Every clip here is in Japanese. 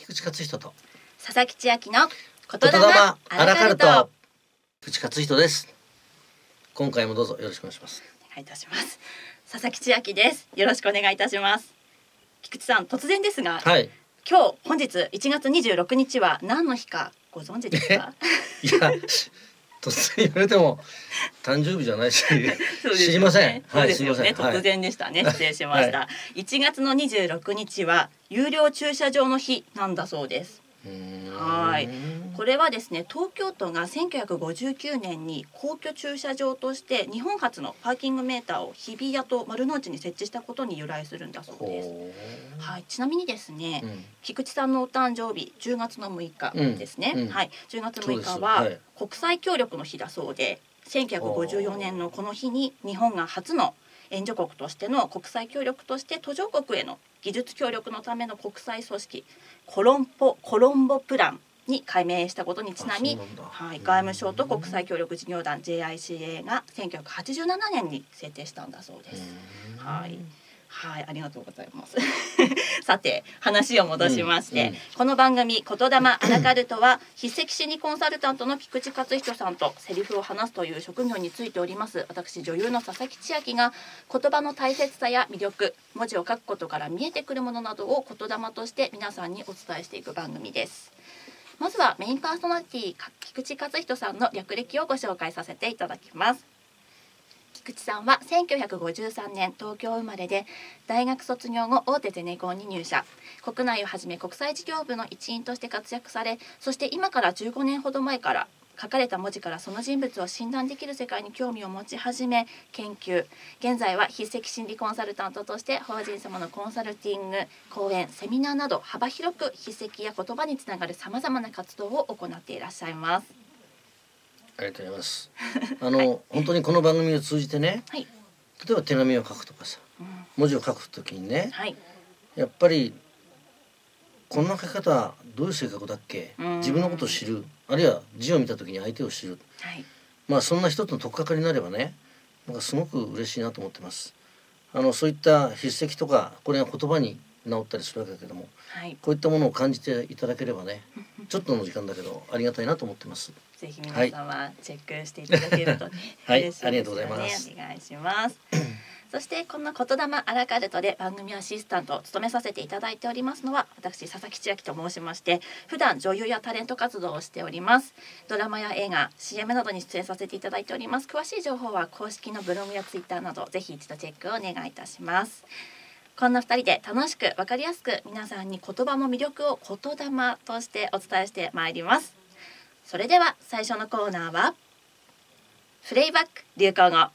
菊池克人と佐々木千秋の言霊アラカルト。菊池克人です。今回もどうぞよろしくお願いします。 お願いいたします。佐々木千秋です。よろしくお願いいたします。菊池さん、突然ですが、 はい。 本日1月26日は何の日かご存知ですか？ いや突然言われても誕生日じゃないし、知りません。 そうですよね。突然でしたね。失礼しました。1月の26日は有料駐車場の日なんだそうです。はい。これはですね、東京都が1959年に公共駐車場として日本初のパーキングメーターを日比谷と丸の内に設置したことに由来するんだそうです。はい。ちなみにですね、菊池さんのお誕生日10月の6日ですね。はい。10月6日は国際協力の日だそうで、1954年のこの日に日本が初の援助国としての国際協力として途上国への技術協力のための国際組織コロンボプランに改名したことにちなみ、はい、外務省と国際協力事業団 JICA が1987年に制定したんだそうです。はい、はい、ありがとうございます。さて話を戻しまして、この番組言霊アラカルトは筆跡心理コンサルタントの菊池克人さんとセリフを話すという職業についております私女優の佐々木千秋が言葉の大切さや魅力、文字を書くことから見えてくるものなどを言霊として皆さんにお伝えしていく番組です。まずはメインパーソナリティ菊池克人さんの略歴をご紹介させていただきます。菊池さんは1953年東京生まれで、大学卒業後大手ゼネコンに入社、国内をはじめ国際事業部の一員として活躍され、そして今から15年ほど前から書かれた文字からその人物を診断できる世界に興味を持ち始め研究、現在は筆跡心理コンサルタントとして法人様のコンサルティング、講演、セミナーなど幅広く筆跡や言葉につながるさまざまな活動を行っていらっしゃいます。 ありがとうございます。本当にこの番組を通じてね、例えば手紙を書くとかさ、文字を書くときにね、やっぱりこんな書き方どういう性格だっけ、自分のことを知る、あるいは字を見たときに相手を知る、まあそんな一つの取っかかりになればね、なんかすごく嬉しいなと思ってます。そういった筆跡とかこれが言葉に直ったりするわけだけども、こういったものを感じていただければね、ちょっとの時間だけどありがたいなと思ってます。 ぜひ皆様チェックしていただけるとね、 はい、 嬉しいですよね。 ありがとうございます。 お願いします。そしてこの言霊アラカルトで番組アシスタントを務めさせていただいておりますのは私佐々木千秋と申しまして、普段女優やタレント活動をしております。ドラマや映画、CM などに出演させていただいております。詳しい情報は公式のブログやツイッターなどぜひ一度チェックをお願いいたします。こんな2人で楽しく分かりやすく皆さんに言葉の魅力を言霊としてお伝えしてまいります。それでは最初のコーナーはプレイバック流行語。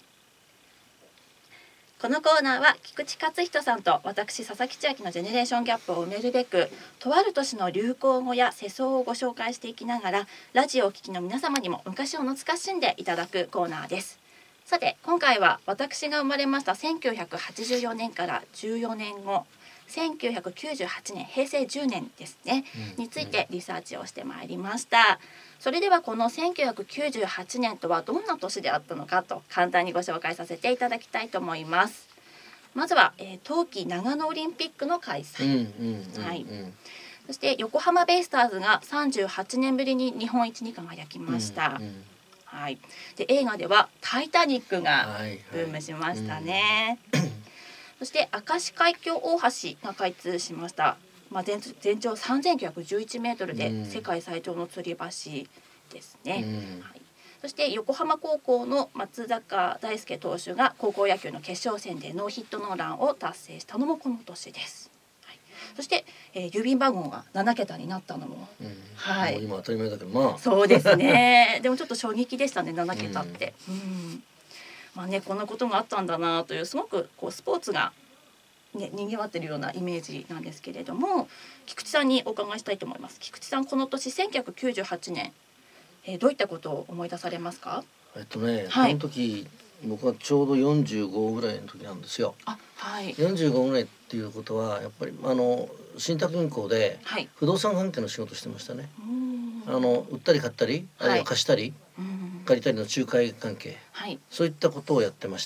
このコーナーは菊池克人さんと私佐々木千秋のジェネレーションギャップを埋めるべく、とある年の流行語や世相をご紹介していきながら、ラジオをお聞きの皆様にも昔を懐かしんでいただくコーナーです。さて今回は私が生まれました1984年から14年後、1998年平成10年ですね、についてリサーチをしてまいりました。それではこの1998年とはどんな年であったのかと簡単にご紹介させていただきたいと思います。まずは、冬季長野オリンピックの開催、そして横浜ベイスターズが38年ぶりに日本一に輝きました。で映画ではタイタニックがブームしましたね。そして明石海峡大橋が開通しました。全長3911メートルで世界最長の吊り橋ですね。そして横浜高校の松坂大輔投手が高校野球の決勝戦でノーヒットノーランを達成したのもこの年です。そして、郵便番号が7桁になったのも、 もう今当たり前だけど、まあそうですね。でもちょっと衝撃でしたね、7桁って。まあね、こんなことがあったんだなという、すごくこうスポーツがにぎわってるようなイメージなんですけれども、菊池さんにお伺いしたいと思います。菊池さん、この年1998年、どういったことを思い出されますか？ この時僕はちょうど45ぐらいの時なんですよ。45ぐらいっていうことはやっぱり信託銀行で不動産関係の仕事してましたね。売ったり買ったり、あるいは貸したり、借りたりの仲介関係、そういったことをやってました。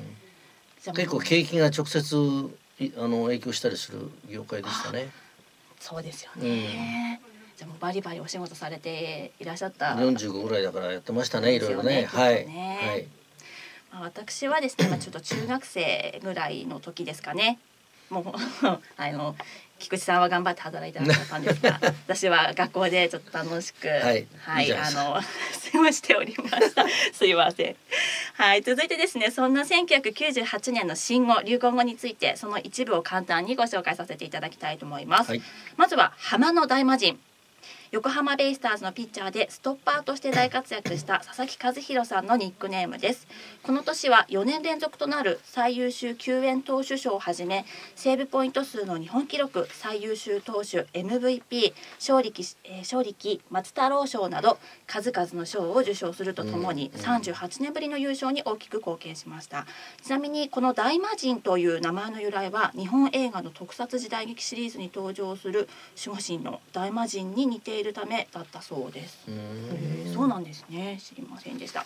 結構景気が直接影響したりする業界でしたね。 そうですよね。じゃあもうバリバリお仕事されていらっしゃった。 45ぐらいだからやってましたね、いろいろね。はい。はい。 私はですね、ちょっと中学生ぐらいの時ですかね。もう菊池さんは頑張って働いてらっしゃったんですが、私は学校でちょっと楽しく、はい、過ごしておりました。すいません。はい、続いてですね、そんな1998年の新語・流行語について、その一部を簡単にご紹介させていただきたいと思います。はい、まずは浜の大魔神。横浜ベイスターズのピッチャーでストッパーとして大活躍した佐々木和弘さんのニックネームです。この年は4年連続となる最優秀救援投手賞をはじめ、セーブポイント数の日本記録、最優秀投手 MVP、勝力松太郎賞など数々の賞を受賞するとともに、38年ぶりの優勝に大きく貢献しました。ちなみにこの大魔神という名前の由来は、日本映画の特撮時代劇シリーズに登場する守護神の大魔神に似ているためだったそうです。そうなんですね。知りませんでした。はい、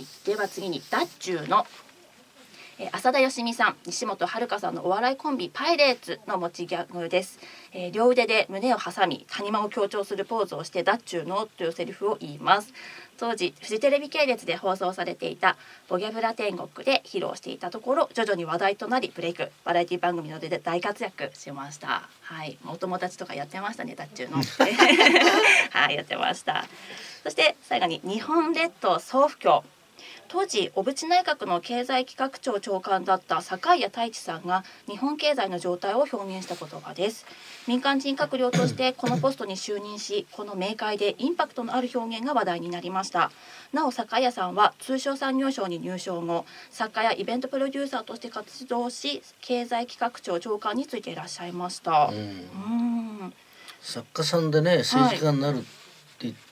では次にダッチューの浅田芳美さん、西本遥さんのお笑いコンビパイレーツの持ちギャグです。両腕で胸を挟み谷間を強調するポーズをしてダッチューのというセリフを言います。当時フジテレビ系列で放送されていたボギャブラ天国で披露していたところ、徐々に話題となりブレイク、バラエティ番組などで大活躍しました。はい、お友達とかやってましたね、ダッチューのはい、やってました。そして最後に日本列島総不況。当時小渕内閣の経済企画庁長官だった坂井谷太一さんが日本経済の状態を表現した言葉です。民間人閣僚としてこのポストに就任し、この明快でインパクトのある表現が話題になりました。なお坂井谷さんは通商産業省に入省後、作家やイベントプロデューサーとして活動し、経済企画庁長官についていらっしゃいました。 作家さんでね、政治家になるって言った、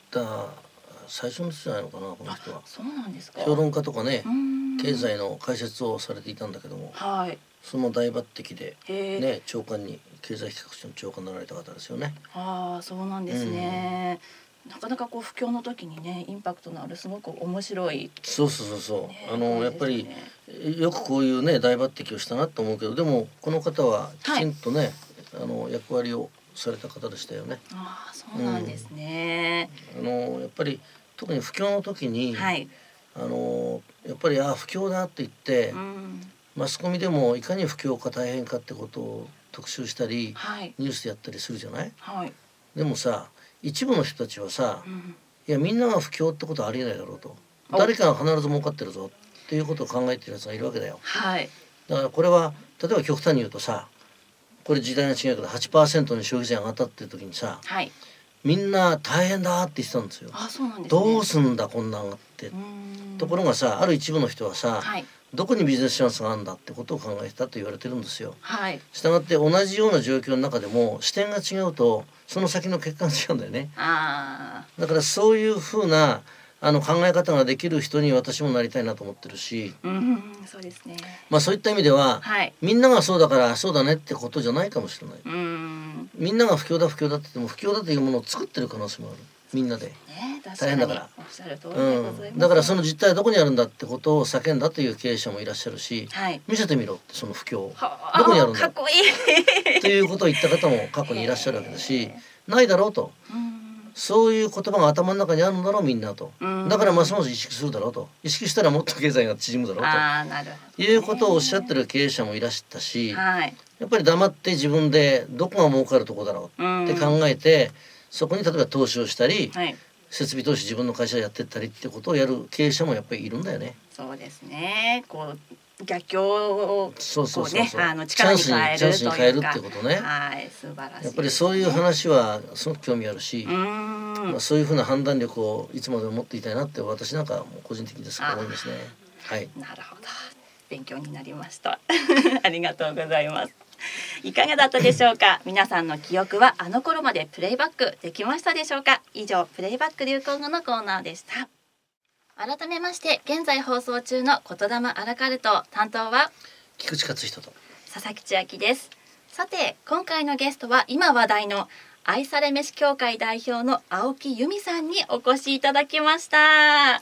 最初の人じゃないのかな、この人は。 そうなんですか。 評論家とかね、経済の解説をされていたんだけども、はい、その大抜擢でね、長官に、経済企画庁の長官になられた方ですよね。 ああ、そうなんですね。なかなかこう不況の時にね、インパクトのあるすごく面白い。 そう、ね、やっぱりよくこういうね大抜擢をしたなと思うけど、でもこの方はきちんとね、役割をされた方でしたよね。 ああ、そうなんですね。 やっぱり特に不況の時に、はい、やっぱり不況だって言って、マスコミでもいかに不況か大変かってことを特集したり、はい、ニュースでやったりするじゃない、はい、でもさ、一部の人たちはさ、いやみんなが不況ってことはありえないだろうと、誰かが必ず儲かってるぞっていうことを考えてるやつがいるわけだよ、はい、だからこれは例えば極端に言うとさ、これ時代の違いだけど 8% に消費税上がったっていう時にさ、はい、みんな大変だって言ってたんですよ。あ、そうなんですね。どうすんだこんなんがって。ところがさ、ある一部の人はさ、はい、どこにビジネスチャンスがあるんだってことを考えてたと言われてるんですよ。はい、したがって同じような状況の中でも視点が違うとその先の結果が違うんだよね。だからそういうふうな考え方ができる人に私もなりたいなと思ってるし、 そうですね。 まあそういった意味では、はい、みんながそうだからそうだねってことじゃないかもしれない。みんなが不況だって言っても不況だというものを作ってる可能性もある。みんなで、大変だから。だからその実態はどこにあるんだってことを叫んだという経営者もいらっしゃるし、はい、見せてみろってその不況どこにあるんだっていうことを言った方も過去にいらっしゃるわけだし、ないだろうと。そういう言葉が頭の中にあるんだろうみんなと。だからますます意識するだろうと。意識したらもっと経済が縮むだろうということをおっしゃってる経営者もいらしたし、はい、やっぱり黙って自分でどこが儲かるとこだろうって考えて、そこに例えば投資をしたり、はい、設備投資自分の会社でやってったりってことをやる経営者もやっぱりいるんだよね。 そうですね。こう逆境を力に変えるチャンスに変えるってことね。 はい、素晴らしい。 やっぱりそういう話はすごく興味あるし、まあそういうふうな判断力をいつまでも持っていたいなって私なんかも個人的ですけど思いますね。はい。 なるほど。勉強になりました。ありがとうございます。いかがだったでしょうか。皆さんの記憶はあの頃までプレイバックできましたでしょうか。以上、プレイバック流行語のコーナーでした。改めまして現在放送中の言霊アラカルト、担当は菊池克人と佐々木千秋です。さて今回のゲストは今話題の愛され飯協会代表の青木由美さんにお越しいただきました。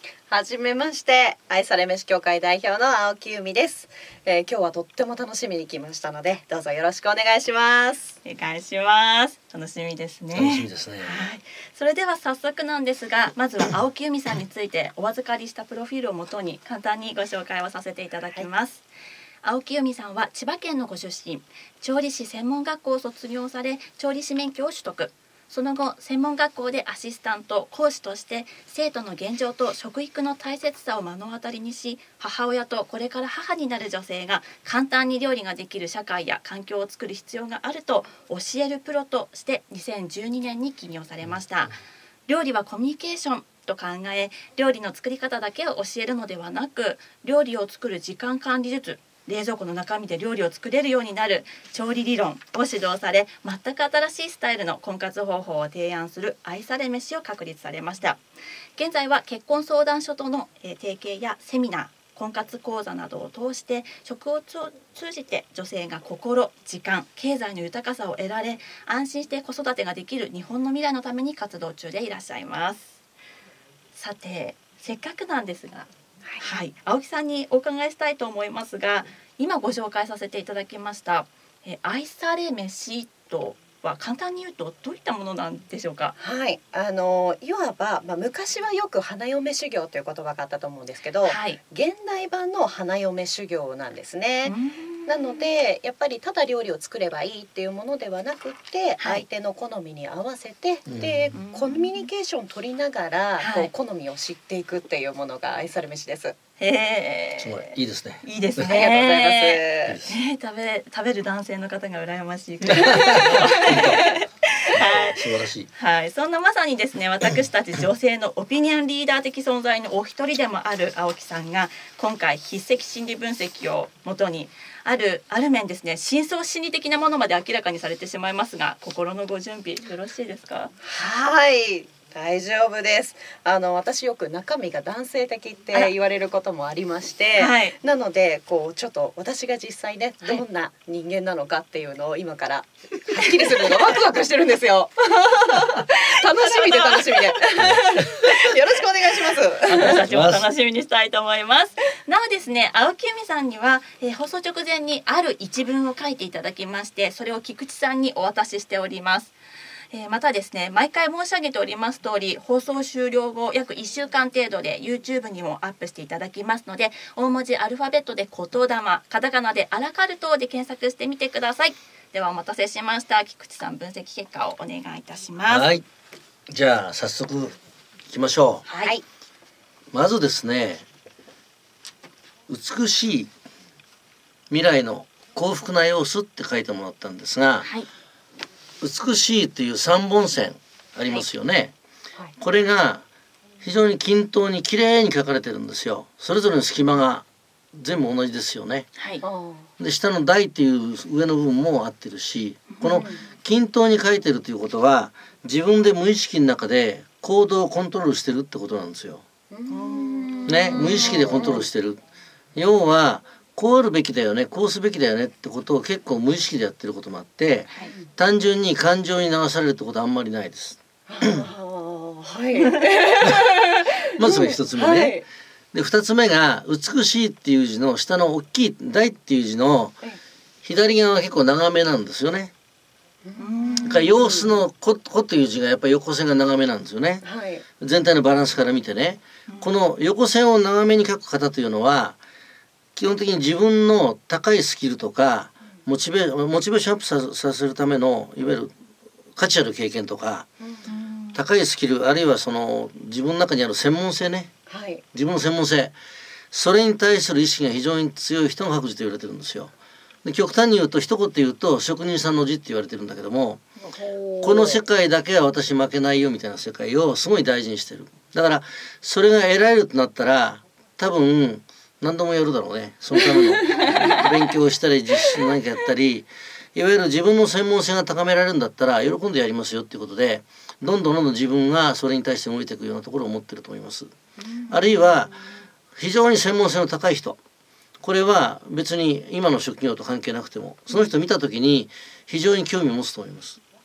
はじめまして、愛され飯協会代表の青木由美です。今日はとっても楽しみに来ましたので、どうぞよろしくお願いします。 お願いします。楽しみですね。 楽しみですね。 はい。それでは早速なんですが、まずは青木由美さんについてお預かりしたプロフィールをもとに簡単にご紹介をさせていただきます。青木由美さんは千葉県のご出身、調理師専門学校を卒業され、調理師免許を取得。その後、専門学校でアシスタント、講師として生徒の現状と食育の大切さを目の当たりにし、母親とこれから母になる女性が簡単に料理ができる社会や環境を作る必要があると教えるプロとして2012年に起業されました。料理はコミュニケーションと考え、料理の作り方だけを教えるのではなく、料理を作る時間管理術、冷蔵庫の中身で料理を作れるようになる調理理論を指導され、全く新しいスタイルの婚活方法を提案する愛され飯を確立されました。現在は結婚相談所との提携やセミナー、婚活講座などを通して食を通じて女性が心、時間、経済の豊かさを得られ、安心して子育てができる日本の未来のために活動中でいらっしゃいます。さて、せっかくなんですが、はい、青木さんにお伺いしたいと思いますが、今ご紹介させていただきました愛され飯とは簡単に言うとどういったものなんでしょうか。 はい、いわば、昔はよく花嫁修行という言葉があったと思うんですけど、はい、現代版の花嫁修行なんですね。なのでやっぱりただ料理を作ればいいっていうものではなくて、相手の好みに合わせて、でコミュニケーションを取りながら、こう好みを知っていくっていうものが愛され飯です。 すごいいいですね。 いいですね。 ありがとうございます。食べる男性の方が羨ましい。 素晴らしい。 はい、そんなまさにですね、私たち女性のオピニオンリーダー的存在のお一人でもある青木さんが、今回筆跡心理分析をもとにある面ですね、深層心理的なものまで明らかにされてしまいますが、心のご準備よろしいですか？ はい。大丈夫です。私よく中身が男性的って言われることもありまして、はい、なのでこうちょっと私が実際ね、どんな人間なのかっていうのを今からはっきりするのがワクワクしてるんですよ。楽しみでよろしくお願いします。 私たちも楽しみにしたいと思います。なおですね、青木由美さんには、放送直前にある一文を書いていただきまして、それを菊池さんにお渡ししております。またですね、毎回申し上げております通り、放送終了後約1週間程度で YouTube にもアップしていただきますので、大文字アルファベットで言霊、カタカナでアラカルトで検索してみてください。ではお待たせしました。菊池さん、分析結果をお願いいたします。 はい、じゃあ早速いきましょう。 はい。 まずですね、美しい未来の幸福な様子って書いてもらったんですが、はい、美しいという3本線ありますよね、はいはい、これが非常に均等に綺麗に書かれてるんですよ。それぞれの隙間が全部同じですよね、はい、で下の台っていう上の部分も合ってるし、この均等に書いてるということは自分で無意識の中で行動をコントロールしてるってことなんですよ、ね、無意識でコントロールしてる。要はこうあるべきだよね、こうすべきだよねってことを結構無意識でやってることもあって、はい、単純に感情に流されるってことはあんまりないです。 はい、 まずそれ一つ目ね、はい、で二つ目が美しいっていう字の下の大きい大っていう字の左側は結構長めなんですよね。様子の子という字がやっぱり横線が長めなんですよね、はい、全体のバランスから見てね、この横線を長めに書く方というのは基本的に自分の高いスキルとかモチベーションアップさせるためのいわゆる価値ある経験とか、高いスキルあるいはその自分の中にある専門性ね、はい、自分の専門性、それに対する意識が非常に強い人が白字と言われてるんですよ。で極端に言うと一言言うと職人さんの字って言われてるんだけども、この世界だけは私負けないよみたいな世界をすごい大事にしてる。だからそれが得られるとなったら多分何度もやるだろうね。そのための勉強をしたり実習何かやったり、いわゆる自分の専門性が高められるんだったら喜んでやりますよっていうことで、どんどん自分がそれに対して動いていくようなところを持ってると思います。あるいは非常に専門性の高い人、これは別に今の職業と関係なくてもその人を見た時に非常に興味を持つと思います。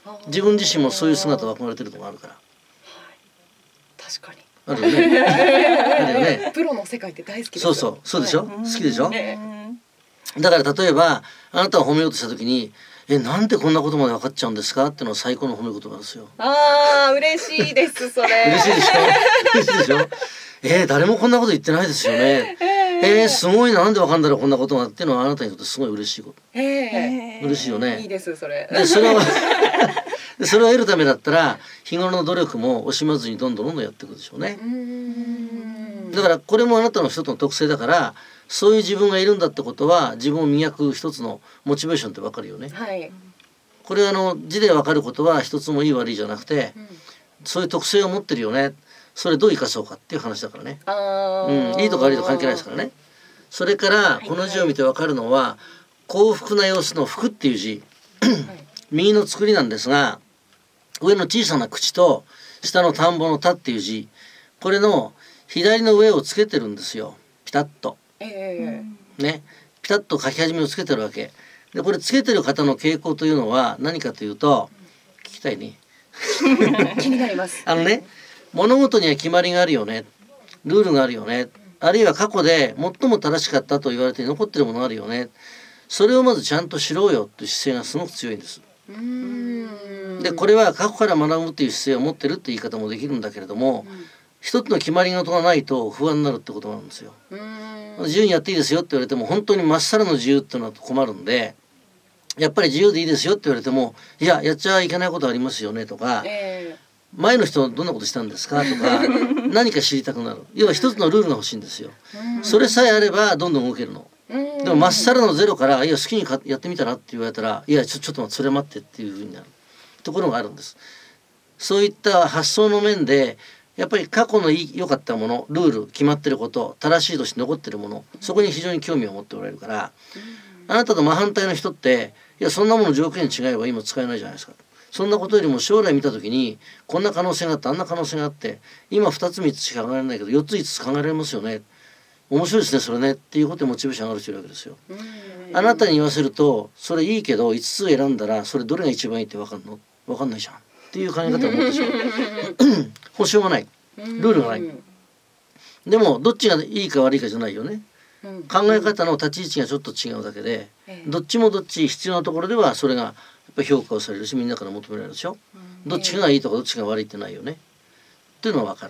自分自身もそういう姿を憧れてるところあるから。 確かに。 あるよね。あるよね。 プロの世界って大好きです。 そうそう、そうでしょ。好きでしょ。だから例えばあなたを褒めようとした時になんでこんなことまで分かっちゃうんですかっていうのは最高の褒め言葉ですよ。 ああ、嬉しいですそれ。 嬉しいでしょ。嬉しいでしょ。誰もこんなこと言ってないですよね。すごいな、なんで分かんだろうこんなことがっていうのはあなたにとってすごい嬉しいこと。嬉しいよね。 いいですそれ。 でそれをそれを得るためだったら日頃の努力も惜しまずにどんどんやっていくでしょうね。だからこれもあなたの一つの特性だから、そういう自分がいるんだってことは自分を磨く一つのモチベーションってわかるよね。 はい、 これは字でわかることは一つもいい悪いじゃなくて、そういう特性を持ってるよね。それどう生かそうかっていう話だからね。いいとか悪いとか関係ないですからね。それからこの字を見てわかるのは幸福な様子の福っていう字右の作りなんですが、上の小さな口と下の田んぼの田っていう字、これの左の上をつけてるんですよ。ピタッと、ね、ピタッと書き始めをつけてるわけで、これつけてる方の傾向というのは何かというと、聞きたいね気になります。 物事には決まりがあるよね、ルールがあるよね、あるいは過去で最も正しかったと言われて残ってるものがあるよね、それをまずちゃんと知ろうよっていう姿勢がすごく強いんです。でこれは過去から学ぶっていう姿勢を持ってるって言い方もできるんだけれども、一つの決まり事がないと不安になるってことなんですよ。自由にやっていいですよって言われても本当にまっさらの自由っていうのは困るんで、やっぱり自由でいいですよって言われても、いや、やっちゃいけないことありますよねとか、前の人どんなことしたんですかとか何か知りたくなる。要は一つのルールが欲しいんですよ。それさえあればどんどん動けるの。でもまっさらのゼロから、いや好きにやってみたらって言われたら、いやちょっと待って、それ待ってっていうふうになるところがあるんです。そういった発想の面でやっぱり過去の良かったもの、ルール、決まってること、正しいとして残ってるもの、そこに非常に興味を持っておられるから、あなたと真反対の人って、いやそんなもの条件違えば今使えないじゃないですか。そんなことよりも将来見た時にこんな可能性があって、あんな可能性があって、今2つ3つしか考えられないけど4つ5つ考えられますよね、面白いですねそれねっていうことでモチベーション上がる人いるわけですよ。あなたに言わせると、それいいけど5つ選んだらそれどれが一番いいって分かんの？分かんないじゃんっていう考え方を持ってしまう。保証がない、ルールがない。でもどっちがいいか悪いかじゃないよね。考え方の立ち位置がちょっと違うだけで、どっちもどっち必要なところではそれがやっぱ評価をされるし、みんなから求められるでしょ。どっちがいいとかどっちが悪いってないよねっていうのは分かる。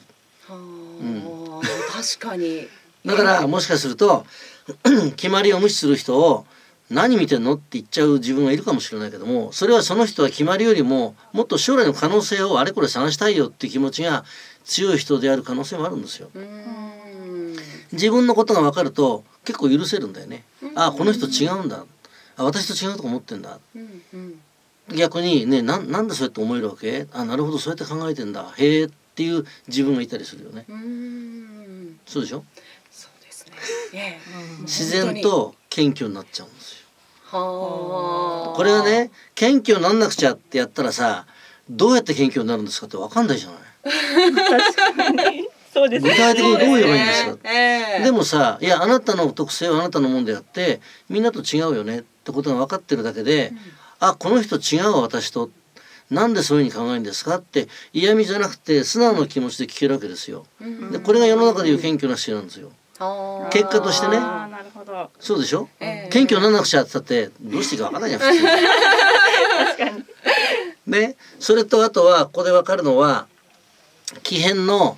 確かに。 だからもしかすると決まりを無視する人を何見てんのって言っちゃう自分がいるかもしれないけども、それはその人は決まりよりももっと将来の可能性をあれこれ探したいよっていう気持ちが強い人である可能性もあるんですよ。自分のことが分かると結構許せるんだよね。あ、この人違うんだ、あ、私と違うとこ思ってんだ、逆にね、なんでそうやって思えるわけ、あ、なるほどそうやって考えてんだ、へえっていう自分がいたりするよね。そうでしょ。 そうですね。 自然と謙虚になっちゃうんですよ。これはね、謙虚になんなくちゃってやったらさ、どうやって謙虚になるんですかって分かんないじゃない。 確かにそうですね。 具体的にどう言えばいいんですか。でもさ、いやあなたの特性はあなたのもんであってみんなと違うよねってことが分かってるだけで、あ、この人違うわ私と、なんでそういうふうに考えるんですかって嫌味じゃなくて素直な気持ちで聞けるわけですよ。でこれが世の中でいう謙虚な姿勢なんですよ。結果としてね。 なるほど。 そうでしょ。謙虚にならなくちゃって言ったってどうしていいか分からないじゃん普通。 確かに。 ね、それとあとはここで分かるのは木偏の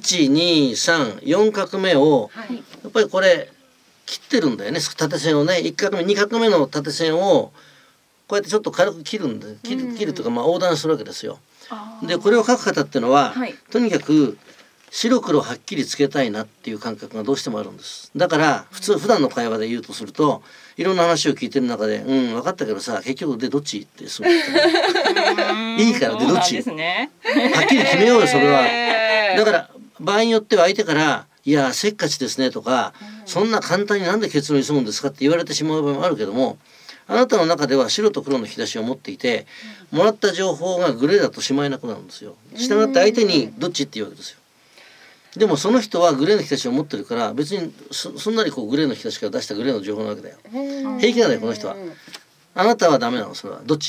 1、2、3、4画目を、やっぱりこれ切ってるんだよね、縦線をね。1画目2画目の縦線をこうやってちょっと軽く切るんで、切るというか横断するわけですよ。でこれを書く方っていうのは、とにかく白黒はっきりつけたいなっていう感覚がどうしてもあるんです。だから普段の会話で言うとすると、いろんな話を聞いてる中で、分かったけどさ、結局でどっちってすごいいいからでどっち、はっきり決めようよそれは。だから場合によっては相手から「いやせっかちですね」とか「そんな簡単になんで結論に急ぐんですか」って言われてしまう場合もあるけども、あなたの中では白と黒の引き出しを持っていて、もらった情報がグレーだとしまいなくなるんですよ。したがって相手にどっちって言うわけですよ。でもその人はグレーの引き出しを持ってるから、別にそんなにこうグレーの引き出しから出したグレーの情報なわけだよ。平気なんだよこの人は。あなたはダメなの。それはどっち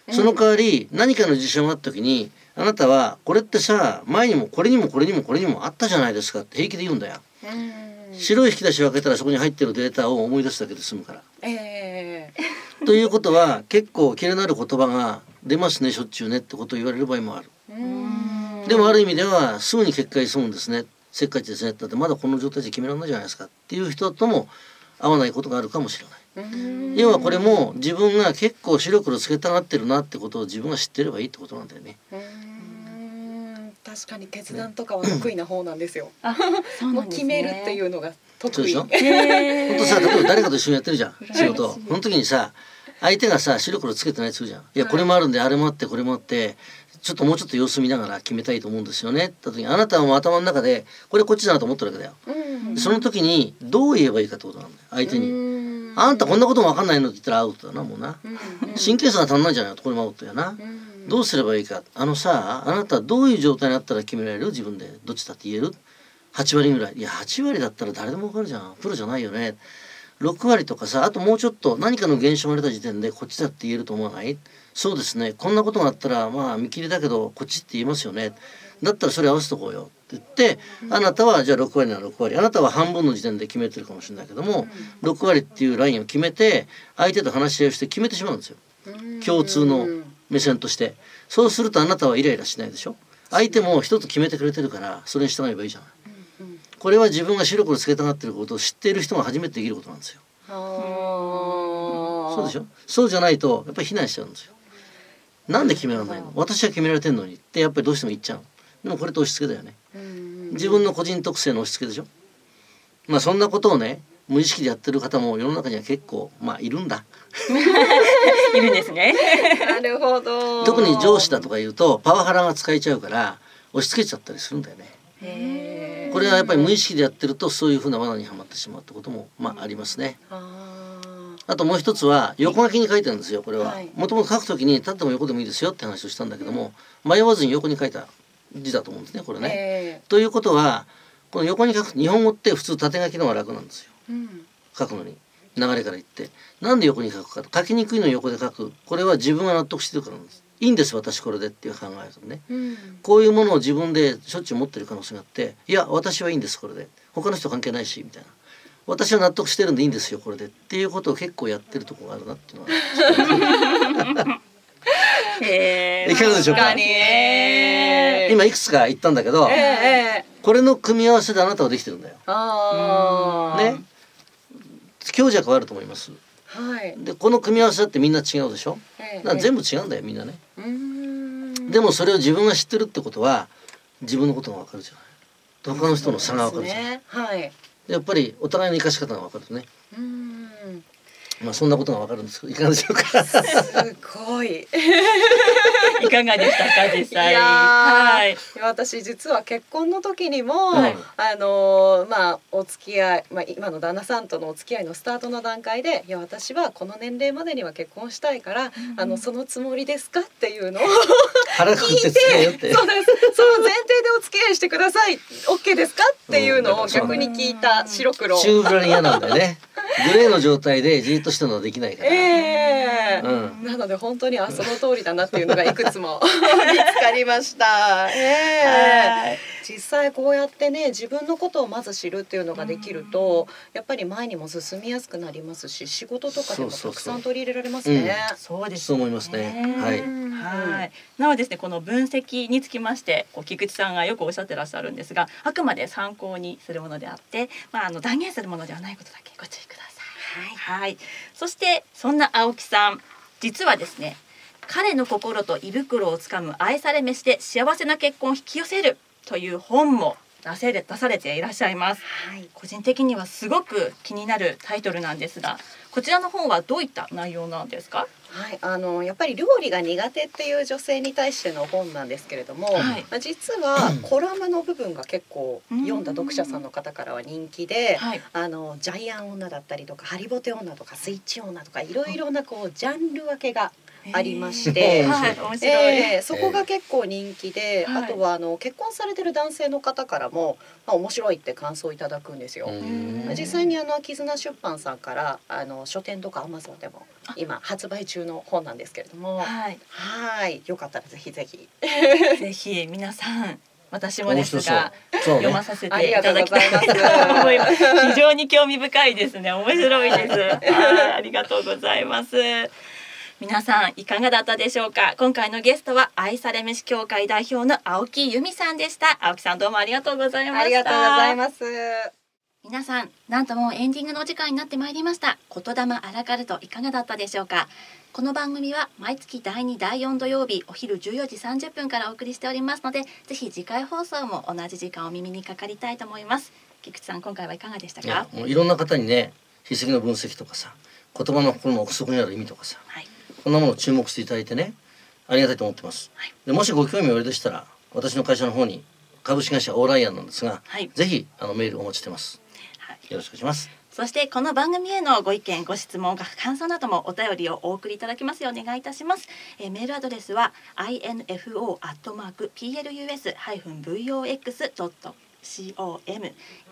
その代わり何かの事象があった時にあなたはこれってさ前にもこれにもこれにもこれにもあったじゃないですかって平気で言うんだよ。白い引き出しを開けたらそこに入ってるデータを思い出すだけで済むから。ということは結構キレのある言葉が出ますねしょっちゅうねってことを言われる場合もある。でもある意味ではすぐに結果に済むんですねせっかちですねだってまだこの状態じゃ決められないじゃないですかっていう人とも合わないことがあるかもしれない。要はこれも自分が結構白黒つけたがってるなってことを自分が知ってればいいってことなんだよね。 確かに決断とかは得意な方なんですよ。もう決めるっていうのが得意。 本当さ例えば誰かと一緒にやってるじゃん仕事。その時にさ相手がさ白黒つけてないって言うじゃん。いやこれもあるんであれもあってこれもあってちょっともうちょっと様子見ながら決めたいと思うんですよねって時にあなたはもう頭の中でこれこっちだなと思ってるわけだよ。その時にどう言えばいいかってことなんだよ相手に。あんたこんなことも分かんないのって言ったらアウトだなもうな。神経差が足んないんじゃないのこれもアウトやな。どうすればいいかあなたはどういう状態になったら決められる自分でどっちだって言える8割ぐらいいや8割だったら誰でも分かるじゃんプロじゃないよね6割とかさあともうちょっと何かの現象が出た時点でこっちだって言えると思わない。そうですねこんなことがあったらまあ見切りだけどこっちって言いますよねだったらそれ合わせとこうよって言ってあなたはじゃあ6割なら6割あなたは半分の時点で決めてるかもしれないけども6割っていうラインを決めて相手と話し合いをして決めてしまうんですよ共通の目線として。そうするとあなたはイライラしないでしょ。相手も一つ決めてくれてるからそれに従えばいいじゃない。これは自分が白黒つけたがってることを知っている人が初めてできることなんですよ。そうでしょ。そうじゃないとやっぱり非難しちゃうんですよ。なんで決められないの私は決められてんのにってやっぱりどうしても言っちゃう。でもこれって押し付けだよね。自分の個人特性の押し付けでしょ。まあそんなことをね無意識でやってる方も世の中には結構まあいるんだいるんですねなるほど。 特に上司だとか言うとパワハラが使えちゃうから押し付けちゃったりするんだよね。これはやっぱり無意識でやってるとそういうふうな罠にはまってしまうってこともまあありますね。あともう一つは横書きに書いてるんですよ。これはもともと書くときに立っても横でもいいですよって話をしたんだけども迷わずに横に書いた字だと思うんですねこれね。ということはこの横に書く日本語って普通縦書きの方が楽なんですよ、書くのに流れから言ってなんで横に書くかと書きにくいのに横で書くこれは自分が納得してるからなんです。いいんです私これでっていう考えとね、こういうものを自分でしょっちゅう持ってる可能性があっていや私はいいんですこれで他の人関係ないしみたいな私は納得してるんでいいんですよこれでっていうことを結構やってるところがあるなっていうのはいかがでしょうか。今いくつか言ったんだけど、これの組み合わせであなたはできてるんだよ。ね、強弱はあると思います。でこの組み合わせだってみんな違うでしょ。だから全部違うんだよみんなね。でもそれを自分が知ってるってことは自分のことが分かるじゃない。他の人の差が分かるじゃない。やっぱりお互いの生かし方が分かるね。まあそんなことがわかるんですけどいかがでしょうか。 すごい。 いかがでしたか実際。 私実は結婚の時にも、まあお付き合い、今の旦那さんとのお付き合いのスタートの段階でいや私はこの年齢までには結婚したいから、そのつもりですかっていうのを腹くくって付き合いよって。 そうです。その前提でお付き合いしてください OK ですかっていうのを逆に聞いた白黒。 中ぶらに嫌なんだよね。グレーの状態でじっとしたのはできないから。 なので本当にその通りだなっていうのがいくつも見つかりました。実際こうやってね自分のことをまず知るっていうのができるとやっぱり前にも進みやすくなりますし仕事とかでもたくさん取り入れられますね。 そうです。 そう思いますね。 はい。なのでですねこの分析につきまして菊池さんがよくおっしゃってらっしゃるんですがあくまで参考にするものであって、断言するものではないことだけご注意ください。はい。そしてそんな青木さん実はですね彼の心と胃袋をつかむ愛され飯で幸せな結婚を引き寄せるという本も出されていらっしゃいます、個人的にはすごく気になるタイトルなんですがこちらの本はどういった内容なんですか？ やっぱり料理が苦手っていう女性に対しての本なんですけれども、実はコラムの部分が結構読んだ読者さんの方からは人気で、ジャイアン女だったりとかハリボテ女とかスイッチ女とかいろいろなジャンル分けがありまして、 面白い。そこが結構人気で、あとは結婚されてる男性の方からも、面白いって感想をいただくんですよ。実際に秋綱出版さんから書店とかアマゾンでも今発売中の本なんですけれども、よかったらぜひぜひぜひ皆さん、私もですが読まさせていただきたいと思います。非常に興味深いですね。面白いです。ありがとうございます。皆さんいかがだったでしょうか。今回のゲストは愛され飯協会代表の青木由美さんでした。青木さん、どうもありがとうございました。 ありがとうございます。 皆さん、なんともうエンディングのお時間になってまいりました。言霊アラカルトいかがだったでしょうか。この番組は毎月第2、第4土曜日お昼14時30分からお送りしておりますので、ぜひ次回放送も同じ時間お耳にかかりたいと思います。菊池さん、今回はいかがでしたか。 もういろんな方にね、筆跡の分析とかさ、言葉のこの奥底にある意味とかさ、こんなものを注目していただいてね、ありがたいと思ってます。でもしご興味おありでしたら、私の会社の方に株式会社オーライアンなんですが、ぜひメールお待ちしてます。よろしくお願いします。 そしてこの番組へのご意見、ご質問、感想などもお便りをお送りいただきますようお願いいたします。メールアドレスは info@plus-vox.com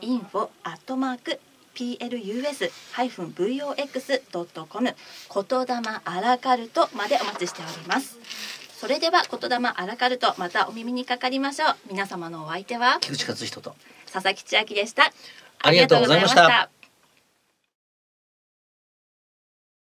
info@plus-vox.com 言霊アラカルトまでお待ちしております。それでは言霊アラカルト、またお耳にかかりましょう。皆様のお相手は菊池克人と佐々木千秋でした。 ありがとうございました。